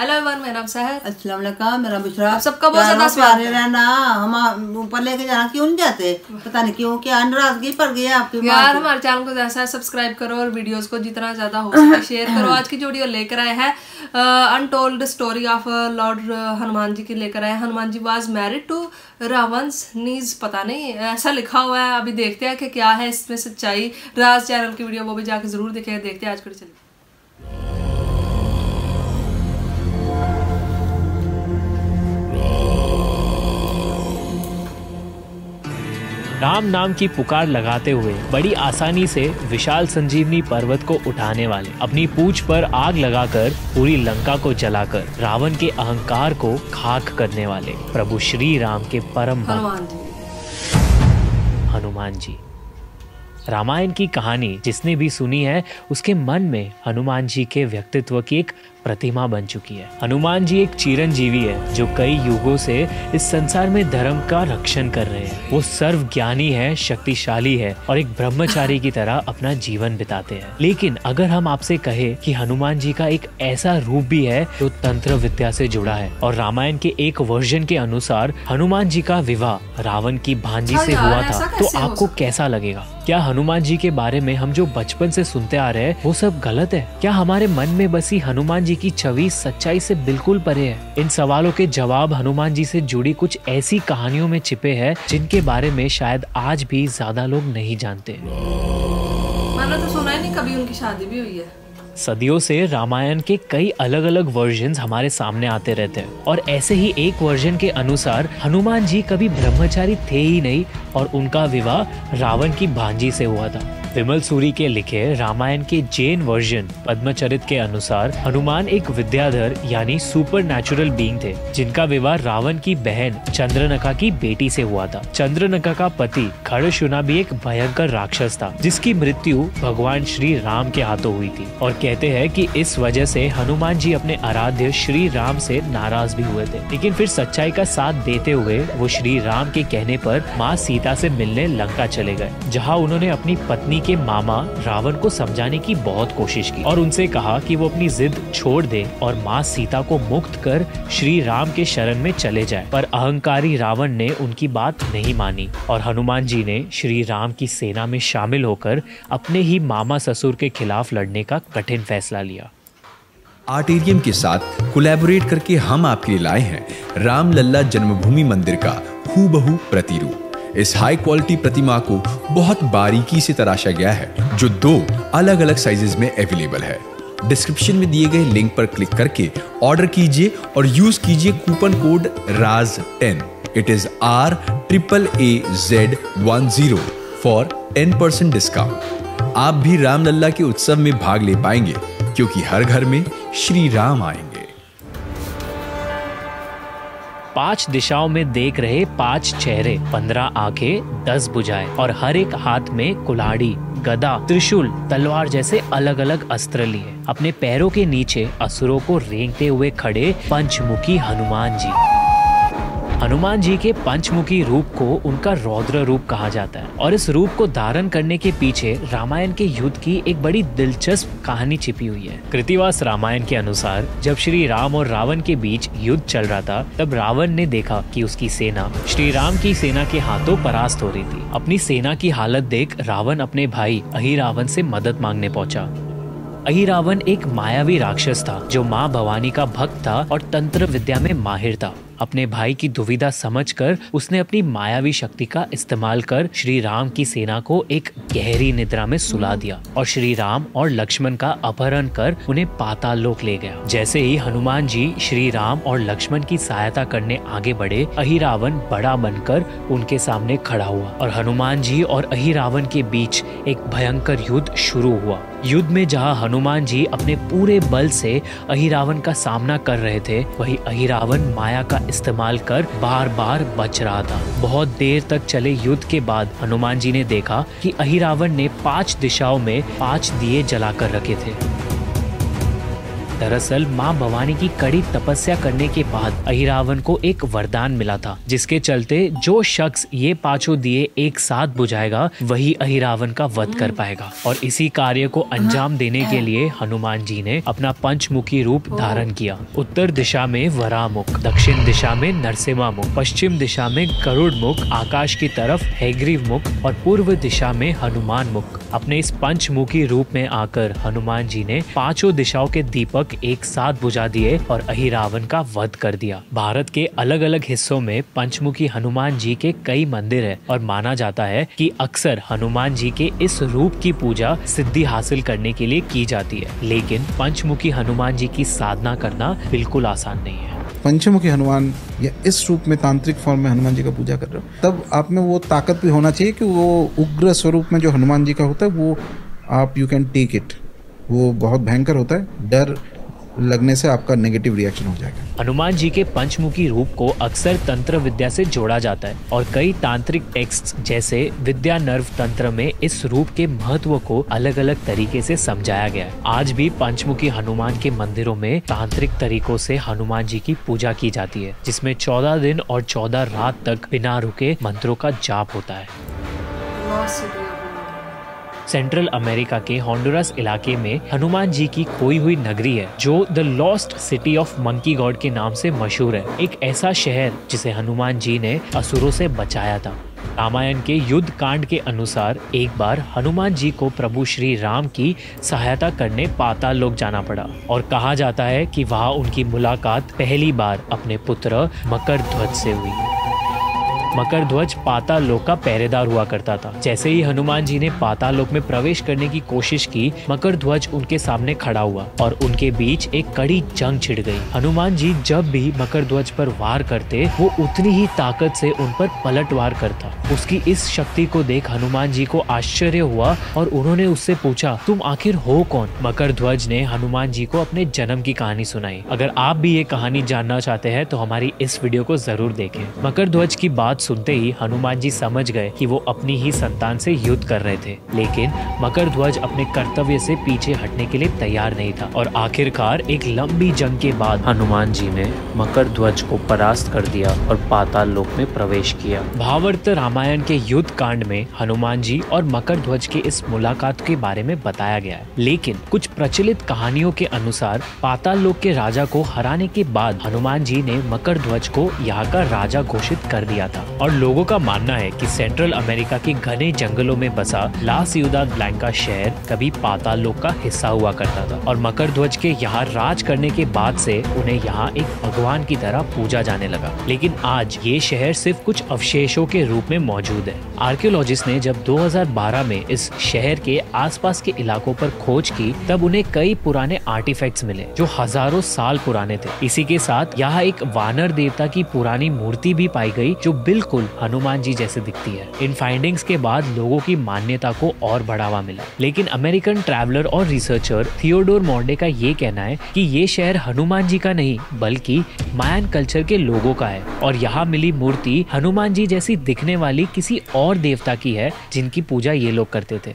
Hello everyone, मेरा नाम सहर। अस्सलाम वालेकुम, मेरा बुशरा। सबका बहुत ज्यादा स्वागत है। रहना हम ऊपर लेके जाना क्यों नहीं जाते, पता नहीं क्यों, क्या नाराजगी पड़ गई है आपकी यार। हमारे चैनल को जैसा है सब्सक्राइब करो और वीडियोस को जितना ज्यादा हो सके शेयर करो। आज की जो वीडियो लेकर आए हैं untold story of lord Hanuman ji की लेकर आए। Hanuman ji was married to Ravan's niece, पता नहीं ऐसा लिखा हुआ है। अभी देखते हैं कि क्या है इसमें सच्चाई। राज चैनल की वीडियो वो भी जाके जरूर देखें। देखते हैं आज कर चलिए। राम नाम की पुकार लगाते हुए बड़ी आसानी से विशाल संजीवनी पर्वत को उठाने वाले, अपनी पूंछ पर आग लगाकर पूरी लंका को जलाकर रावण के अहंकार को खाक करने वाले प्रभु श्री राम के परम भक्त हनुमान जी। रामायण की कहानी जिसने भी सुनी है उसके मन में हनुमान जी के व्यक्तित्व की एक प्रतिमा बन चुकी है। हनुमान जी एक चिरंजीवी है जो कई युगों से इस संसार में धर्म का रक्षण कर रहे हैं। वो सर्व ज्ञानी है, शक्तिशाली है और एक ब्रह्मचारी की तरह अपना जीवन बिताते हैं। लेकिन अगर हम आपसे कहे कि हनुमान जी का एक ऐसा रूप भी है जो तंत्र विद्या से जुड़ा है और रामायण के एक वर्जन के अनुसार हनुमान जी का विवाह रावण की भांजी से हुआ था, तो आपको कैसा लगेगा? क्या हनुमान जी के बारे में हम जो बचपन से सुनते आ रहे हैं वो सब गलत है? क्या हमारे मन में बसी हनुमान जी की छवि सच्चाई से बिल्कुल परे है? इन सवालों के जवाब हनुमान जी से जुड़ी कुछ ऐसी कहानियों में छिपे हैं जिनके बारे में शायद आज भी ज्यादा लोग नहीं जानते। मैंने तो सुना ही नहीं कभी उनकी शादी भी हुई है। सदियों से रामायण के कई अलग अलग वर्जन्स हमारे सामने आते रहते हैं और ऐसे ही एक वर्जन के अनुसार हनुमान जी कभी ब्रह्मचारी थे ही नहीं और उनका विवाह रावण की भांजी से हुआ था। विमल सूरी के लिखे रामायण के जैन वर्जन पद्मचरित के अनुसार हनुमान एक विद्याधर यानी सुपर नेचुरल बीइंग थे जिनका विवाह रावण की बहन चंद्रनका की बेटी से हुआ था। चंद्रनका का पति खड़शुना भी एक भयंकर राक्षस था जिसकी मृत्यु भगवान श्री राम के हाथों हुई थी और कहते हैं कि इस वजह से हनुमान जी अपने आराध्य श्री राम से नाराज भी हुए थे। लेकिन फिर सच्चाई का साथ देते हुए वो श्री राम के कहने पर माँ सीता से मिलने लंका चले गए, जहाँ उन्होंने अपनी पत्नी के मामा रावण को समझाने की बहुत कोशिश की और उनसे कहा कि वो अपनी जिद छोड़ दे और माँ सीता को मुक्त कर श्री राम के शरण में चले जाए। पर अहंकारी रावण ने उनकी बात नहीं मानी और हनुमान जी ने श्री राम की सेना में शामिल होकर अपने ही मामा ससुर के खिलाफ लड़ने का कठिन फैसला लिया। आर्टेरियम के साथ कोलैबोरेट करके हम आपके लिए लाए हैं रामलल्ला जन्मभूमि मंदिर का हूबहू प्रतिरूप। इस हाई क्वालिटी प्रतिमा को बहुत बारीकी से तराशा गया है जो 2 अलग अलग साइजेस में अवेलेबल है। डिस्क्रिप्शन में दिए गए लिंक पर क्लिक करके ऑर्डर कीजिए और यूज कीजिए coupon code RAZ10। It is RAAZ10 for 10% discount. आप भी रामलल्ला के उत्सव में भाग ले पाएंगे क्योंकि हर घर में श्री राम आएंगे। 5 दिशाओं में देख रहे 5 चेहरे, 15 आंखें, 10 भुजाएं और हर एक हाथ में कुल्हाड़ी, गदा, त्रिशूल, तलवार जैसे अलग अलग अस्त्र लिए अपने पैरों के नीचे असुरों को रेंगते हुए खड़े पंचमुखी हनुमान जी। हनुमान जी के पंचमुखी रूप को उनका रौद्र रूप कहा जाता है और इस रूप को धारण करने के पीछे रामायण के युद्ध की एक बड़ी दिलचस्प कहानी छिपी हुई है। कृतिवास रामायण के अनुसार जब श्री राम और रावण के बीच युद्ध चल रहा था तब रावण ने देखा कि उसकी सेना श्री राम की सेना के हाथों परास्त हो रही थी। अपनी सेना की हालत देख रावण अपने भाई अहिरावण से मदद मांगने पहुंचा। अहिरावण एक मायावी राक्षस था जो माँ भवानी का भक्त था और तंत्र विद्या में माहिर था। अपने भाई की दुविधा समझकर उसने अपनी मायावी शक्ति का इस्तेमाल कर श्री राम की सेना को एक गहरी निद्रा में सुला दिया और श्री राम और लक्ष्मण का अपहरण कर उन्हें पाताल लोक ले गया। जैसे ही हनुमान जी श्री राम और लक्ष्मण की सहायता करने आगे बढ़े, अहिरावण बड़ा बनकर उनके सामने खड़ा हुआ और हनुमान जी और अहिरावण के बीच एक भयंकर युद्ध शुरू हुआ। युद्ध में जहाँ हनुमान जी अपने पूरे बल से अहिरावण का सामना कर रहे थे, वही अहिरावण माया का इस्तेमाल कर बार बार बच रहा था। बहुत देर तक चले युद्ध के बाद हनुमान जी ने देखा कि अहिरावण ने 5 दिशाओं में 5 दिए जलाकर रखे थे। दरअसल माँ भवानी की कड़ी तपस्या करने के बाद अहिरावण को एक वरदान मिला था, जिसके चलते जो शख्स ये पांचों दिए एक साथ बुझाएगा वही अहिरावण का वध कर पाएगा। और इसी कार्य को अंजाम देने के लिए हनुमान जी ने अपना पंचमुखी रूप धारण किया। उत्तर दिशा में वराह मुख, दक्षिण दिशा में नरसिम्हा मुख, पश्चिम दिशा में गरुड़ मुख, आकाश की तरफ हैग्रीव मुख और पूर्व दिशा में हनुमान मुख। अपने इस पंचमुखी रूप में आकर हनुमान जी ने पांचों दिशाओं के दीपक एक साथ बुझा दिए और अहिरावण का वध कर दिया। भारत के अलग अलग हिस्सों में पंचमुखी हनुमान जी के कई मंदिर है और माना जाता है कि अक्सर हनुमान जी के इस रूप की पूजा सिद्धि हासिल करने के लिए की जाती है, लेकिन पंचमुखी हनुमान जी की साधना करना बिल्कुल आसान नहीं है। पंचमुखी हनुमान या इस रूप में तांत्रिक फॉर्म में हनुमान जी का पूजा कर रहे हो, तब आप में वो ताकत भी होना चाहिए कि वो उग्र स्वरूप में जो हनुमान जी का होता है वो आप यू कैन टेक इट, वो बहुत भयंकर होता है। डर लगने से आपका नेगेटिव रिएक्शन हो जाएगा। हनुमान जी के पंचमुखी रूप को अक्सर तंत्र विद्या से जोड़ा जाता है और कई तांत्रिक टेक्स्ट जैसे विद्या नर्व तंत्र में इस रूप के महत्व को अलग अलग तरीके से समझाया गया है। आज भी पंचमुखी हनुमान के मंदिरों में तांत्रिक तरीकों से हनुमान जी की पूजा की जाती है, जिसमें 14 दिन और 14 रात तक बिना रुके मंत्रों का जाप होता है। सेंट्रल अमेरिका के होंडुरास इलाके में हनुमान जी की खोई हुई नगरी है जो the lost city of monkey god के नाम से मशहूर है। एक ऐसा शहर जिसे हनुमान जी ने असुरों से बचाया था। रामायण के युद्ध कांड के अनुसार एक बार हनुमान जी को प्रभु श्री राम की सहायता करने पाताल लोक जाना पड़ा और कहा जाता है कि वहाँ उनकी मुलाकात पहली बार अपने पुत्र मकर ध्वज से हुई। मकर ध्वज पाताल लोक का पहरेदार हुआ करता था। जैसे ही हनुमान जी ने पाताल लोक में प्रवेश करने की कोशिश की, मकर ध्वज उनके सामने खड़ा हुआ और उनके बीच एक कड़ी जंग छिड़ गई। हनुमान जी जब भी मकर ध्वज पर वार करते, वो उतनी ही ताकत से उन पर पलटवार करता। उसकी इस शक्ति को देख हनुमान जी को आश्चर्य हुआ और उन्होंने उससे पूछा, तुम आखिर हो कौन? मकर ध्वज ने हनुमान जी को अपने जन्म की कहानी सुनाई। अगर आप भी ये कहानी जानना चाहते हैं तो हमारी इस वीडियो को जरूर देखें। मकर ध्वज की बात सुनते ही हनुमान जी समझ गए कि वो अपनी ही संतान से युद्ध कर रहे थे, लेकिन मकर ध्वज अपने कर्तव्य से पीछे हटने के लिए तैयार नहीं था और आखिरकार एक लंबी जंग के बाद हनुमान जी ने मकर ध्वज को परास्त कर दिया और पाताल लोक में प्रवेश किया। भावार्थ रामायण के युद्ध कांड में हनुमान जी और मकर ध्वज के इस मुलाकात के बारे में बताया गया है, लेकिन कुछ प्रचलित कहानियों के अनुसार पाताल लोक के राजा को हराने के बाद हनुमान जी ने मकर ध्वज को यहाँ का राजा घोषित कर दिया था। और लोगों का मानना है कि सेंट्रल अमेरिका के घने जंगलों में बसा ला सियुदाद ब्लैंका शहर कभी पाताल लोक का हिस्सा हुआ करता था और मकर ध्वज के यहाँ राज करने के बाद से उन्हें यहाँ एक भगवान की तरह पूजा जाने लगा। लेकिन आज ये शहर सिर्फ कुछ अवशेषों के रूप में मौजूद है। आर्कियोलॉजिस्ट ने जब 2012 में इस शहर के आसपास के इलाकों पर खोज की, तब उन्हें कई पुराने आर्टिफैक्ट्स मिले जो हजारों साल पुराने थे। इसी के साथ यहाँ एक वानर देवता की पुरानी मूर्ति भी पाई गई जो बिल्कुल हनुमान जी जैसे दिखती है। इन फाइंडिंग्स के बाद लोगों की मान्यता को और बढ़ावा मिला, लेकिन अमेरिकन ट्रैवलर और रिसर्चर थियोडोर मॉन्डे का ये कहना है कि ये शहर हनुमान जी का नहीं बल्कि मायन कल्चर के लोगों का है और यहाँ मिली मूर्ति हनुमान जी जैसी दिखने वाली किसी और देवता की है जिनकी पूजा ये लोग करते थे।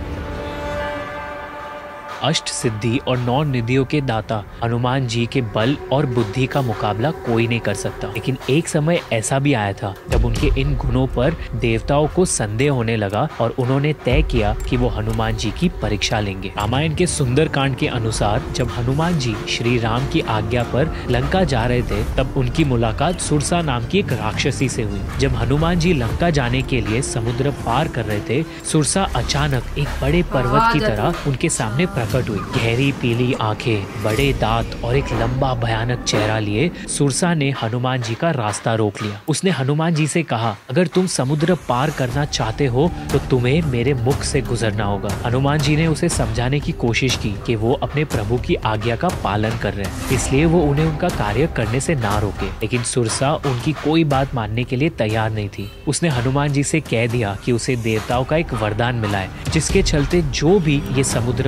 अष्ट सिद्धि और 9 निधियों के दाता हनुमान जी के बल और बुद्धि का मुकाबला कोई नहीं कर सकता, लेकिन एक समय ऐसा भी आया था जब उनके इन गुणों पर देवताओं को संदेह होने लगा और उन्होंने तय किया कि वो हनुमान जी की परीक्षा लेंगे। रामायण के सुंदरकांड के अनुसार जब हनुमान जी श्री राम की आज्ञा पर लंका जा रहे थे, तब उनकी मुलाकात सुरसा नाम की एक राक्षसी से हुई। जब हनुमान जी लंका जाने के लिए समुद्र पार कर रहे थे, सुरसा अचानक एक बड़े पर्वत की तरह उनके सामने प्रकट हुई। गहरी पीली आंखें, बड़े दांत और एक लंबा भयानक चेहरा लिए सुरसा ने हनुमान जी का रास्ता रोक लिया। उसने हनुमान जी से कहा, अगर तुम समुद्र पार करना चाहते हो तो तुम्हें मेरे मुख से गुजरना होगा। हनुमान जी ने उसे समझाने की कोशिश की कि वो अपने प्रभु की आज्ञा का पालन कर रहे हैं, इसलिए वो उन्हें उनका कार्य करने से ना रोके। लेकिन सुरसा उनकी कोई बात मानने के लिए तैयार नहीं थी। उसने हनुमान जी से कह दिया कि उसे देवताओं का एक वरदान मिला है, जिसके चलते जो भी ये समुद्र पार करना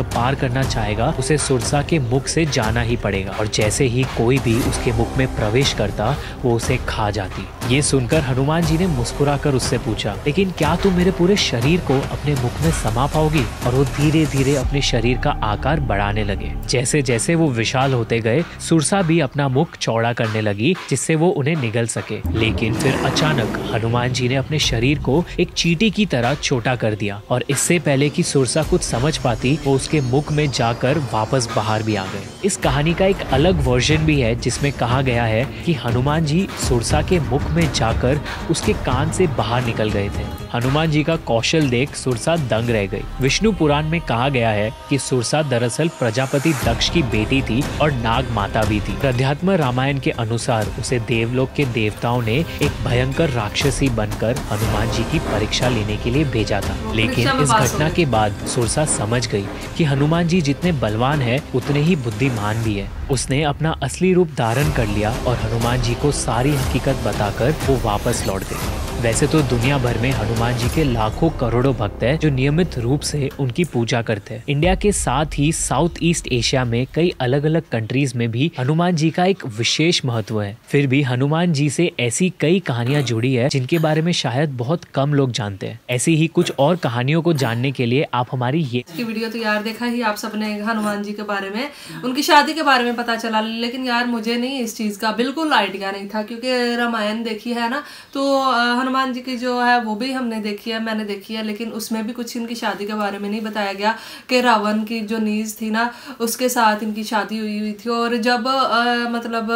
करना चाहेगा उसे सुरसा के मुख से जाना ही पड़ेगा, और जैसे ही कोई भी उसके मुख में प्रवेश करता वो उसे खा जाती। ये सुनकर हनुमान जी ने मुस्कुराकर उससे पूछा, लेकिन क्या तुम मेरे पूरे शरीर को अपने मुख में समा पाओगी? और वो धीरे धीरे अपने शरीर का आकार बढ़ाने लगे। जैसे जैसे वो विशाल होते गए, सुरसा भी अपना मुख चौड़ा करने लगी जिससे वो उन्हें निगल सके। लेकिन फिर अचानक हनुमान जी ने अपने शरीर को एक चींटी की तरह छोटा कर दिया, और इससे पहले कि सुरसा कुछ समझ पाती वो उसके मुख में जाकर वापस बाहर भी आ गए। इस कहानी का एक अलग वर्जन भी है जिसमें कहा गया है कि हनुमान जी सुरसा के मुख में जाकर उसके कान से बाहर निकल गए थे। हनुमान जी का कौशल देख सुरसा दंग रह गई। विष्णु पुराण में कहा गया है कि सुरसा दरअसल प्रजापति दक्ष की बेटी थी और नाग माता भी थी। अध्यात्म रामायण के अनुसार उसे देवलोक के देवताओं ने एक भयंकर राक्षसी बनकर हनुमान जी की परीक्षा लेने के लिए भेजा था। लेकिन इस घटना के बाद सुरसा समझ गई कि हनुमान जी जितने बलवान है उतने ही बुद्धिमान भी है। उसने अपना असली रूप धारण कर लिया और हनुमान जी को सारी हकीकत बताकर वो वापस लौट गई। वैसे तो दुनिया भर में हनुमान जी के लाखों करोड़ों भक्त हैं जो नियमित रूप से उनकी पूजा करते हैं। इंडिया के साथ ही साउथ ईस्ट एशिया में कई अलग अलग कंट्रीज में भी हनुमान जी का एक विशेष महत्व है। फिर भी हनुमान जी से ऐसी कई कहानियां जुड़ी है जिनके बारे में शायद बहुत कम लोग जानते हैं। ऐसी ही कुछ और कहानियों को जानने के लिए आप हमारी ये वीडियो तो यार देखा ही आप सबने हनुमान जी के बारे में, उनकी शादी के बारे में पता चला, लेकिन यार मुझे नहीं इस चीज का बिल्कुल आइडिया नहीं था, क्योंकि रामायण देखी है ना, तो हनुमान जी की जो है वो भी हमने देखी है, मैंने देखी है, लेकिन उसमें भी कुछ इनकी शादी के बारे में नहीं बताया गया कि रावण की जो नीज थी ना उसके साथ इनकी शादी हुई थी। और जब मतलब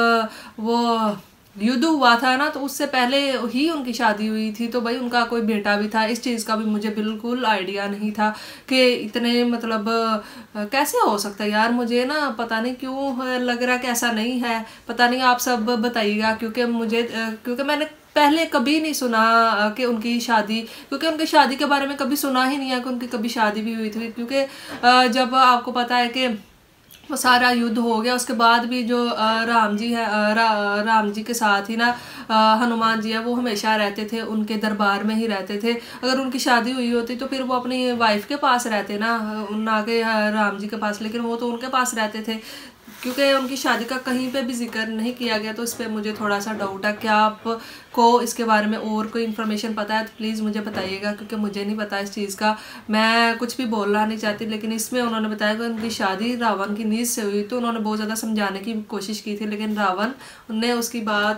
वो युद्ध हुआ था ना तो उससे पहले ही उनकी शादी हुई थी, तो भाई उनका कोई बेटा भी था। इस चीज़ का भी मुझे बिल्कुल आइडिया नहीं था कि इतने मतलब कैसे हो सकता है यार। मुझे ना पता नहीं क्यों लग रहा कि ऐसा नहीं है, पता नहीं, आप सब बताइएगा, क्योंकि मैंने पहले कभी नहीं सुना कि उनकी शादी, क्योंकि उनकी शादी के बारे में कभी सुना ही नहीं है कि उनकी कभी शादी भी हुई थी। क्योंकि जब आपको पता है कि वो सारा युद्ध हो गया उसके बाद भी जो राम जी है, राम जी के साथ ही ना हनुमान जी है वो हमेशा रहते थे, उनके दरबार में ही रहते थे। अगर उनकी शादी हुई होती तो फिर वो अपनी वाइफ के पास रहते ना कि राम जी के पास, लेकिन वो तो उनके पास रहते थे। क्योंकि उनकी शादी का कहीं पे भी जिक्र नहीं किया गया, तो इस पर मुझे थोड़ा सा डाउट है। क्या आपको इसके बारे में और कोई इन्फॉर्मेशन पता है तो प्लीज़ मुझे बताइएगा, क्योंकि मुझे नहीं पता इस चीज़ का। मैं कुछ भी बोलना नहीं चाहती, लेकिन इसमें उन्होंने बताया कि उनकी शादी रावण की नीज से हुई, तो उन्होंने बहुत ज़्यादा समझाने की कोशिश की थी, लेकिन रावण ने उनकी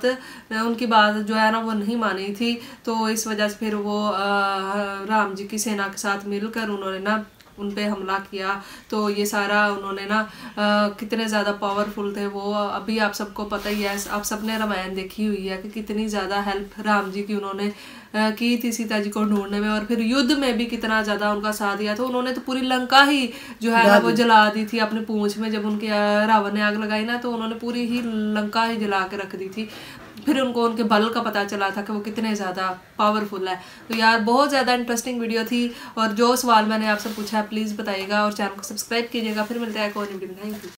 बात जो है ना वो नहीं मानी थी। तो इस वजह से फिर वो राम जी की सेना के साथ मिलकर उन्होंने ना उन पे हमला किया। तो ये सारा उन्होंने ना कितने ज़्यादा पावरफुल थे वो अभी आप सबको पता ही है। आप सबने रामायण देखी हुई है कि कितनी ज़्यादा हेल्प राम जी की उन्होंने की थी सीता जी को ढूंढने में, और फिर युद्ध में भी कितना ज़्यादा उनका साथ दिया था। उन्होंने तो पूरी लंका ही जो है ना वो जला दी थी अपनी पूंछ में। जब उनके रावण ने आग लगाई ना तो उन्होंने पूरी ही लंका ही जला के रख दी थी। फिर उनको उनके बल का पता चला था कि वो कितने ज़्यादा पावरफुल है। तो यार बहुत ज़्यादा इंटरेस्टिंग वीडियो थी, और जो सवाल मैंने आपसे पूछा है प्लीज़ बताइएगा और चैनल को सब्सक्राइब कीजिएगा। फिर मिलते हैं एक और वीडियो में। Thank you.